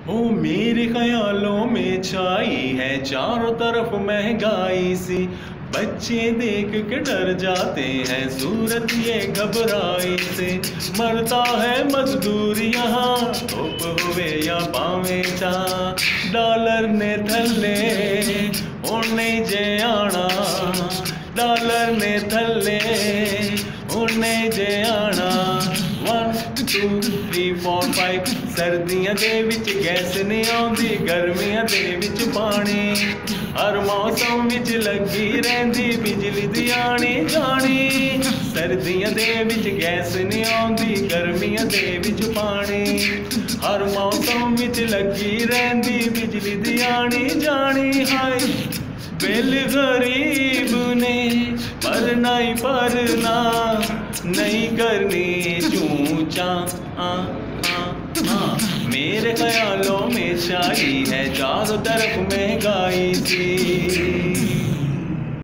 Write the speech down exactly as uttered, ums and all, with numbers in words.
ओ मेरे ख्यालों में छाई है चारों तरफ महंगाई सी। बच्चे देख के डर जाते हैं, सूरत ये घबराई से। मरता है मजदूर यहाँ, धूप हुए या पावे चा। डॉलर ने थल्ले उन्ने जे आना, डॉलर ने थल्ले उन्ने जे आना। One two three four five सर्दियां दे विच गैस नहीं आउंदी, गर्मियां दे विच पानी। हर मौसम विच लगी रहिंदी बिजली दी आनी जानी। सर्दियां दे विच गैस नहीं आउंदी, गर्मियां दे विच पानी। हर मौसम विच लगी रहिंदी बिजली दी आनी जानी। हाय बिल गरीब ने भरना ही भरना, नहीं करनी चूचा। आ, आ, आ, मेरे ख्यालों में छाई है चारों तरफ महंगाई सी।